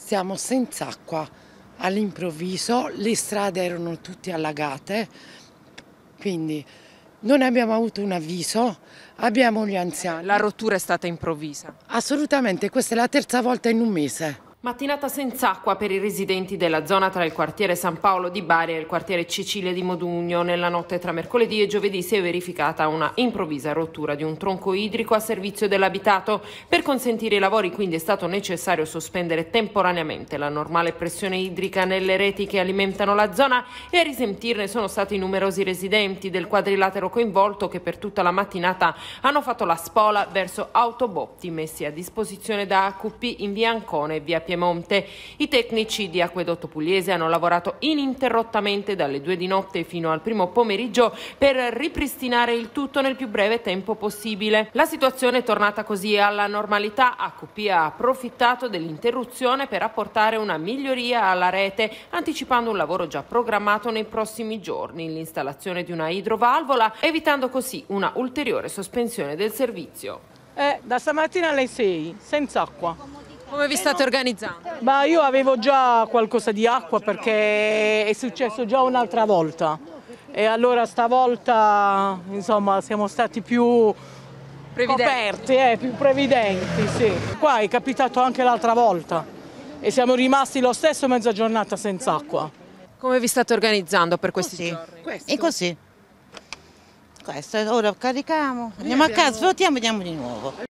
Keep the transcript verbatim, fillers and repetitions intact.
stiamo senza acqua. All'improvviso le strade erano tutte allagate, quindi non abbiamo avuto un avviso, abbiamo gli anziani. La rottura è stata improvvisa? Assolutamente, questa è la terza volta in un mese. Mattinata senza acqua per i residenti della zona tra il quartiere San Paolo di Bari e il quartiere Cecilia di Modugno. Nella notte tra mercoledì e giovedì si è verificata una improvvisa rottura di un tronco idrico a servizio dell'abitato. Per consentire i lavori quindi è stato necessario sospendere temporaneamente la normale pressione idrica nelle reti che alimentano la zona e a risentirne sono stati i numerosi residenti del quadrilatero coinvolto che per tutta la mattinata hanno fatto la spola verso autobotti messi a disposizione da A Q P in via Ancona e via Piemonte. I tecnici di Acquedotto Pugliese hanno lavorato ininterrottamente dalle due di notte fino al primo pomeriggio per ripristinare il tutto nel più breve tempo possibile. La situazione è tornata così alla normalità. A Q P ha approfittato dell'interruzione per apportare una miglioria alla rete, anticipando un lavoro già programmato nei prossimi giorni, l'installazione di una idrovalvola, evitando così una ulteriore sospensione del servizio. Eh, da stamattina alle sei, senza acqua. Come vi state organizzando? Ma io avevo già qualcosa di acqua perché è successo già un'altra volta e allora stavolta insomma siamo stati più Previdenti. coperti, eh, più previdenti. Sì. Qua è capitato anche l'altra volta e siamo rimasti lo stesso mezza giornata senza acqua. Come vi state organizzando per questi Così. giorni? Questo. E così. Questo, ora carichiamo, andiamo a casa, svuotiamo e andiamo di nuovo.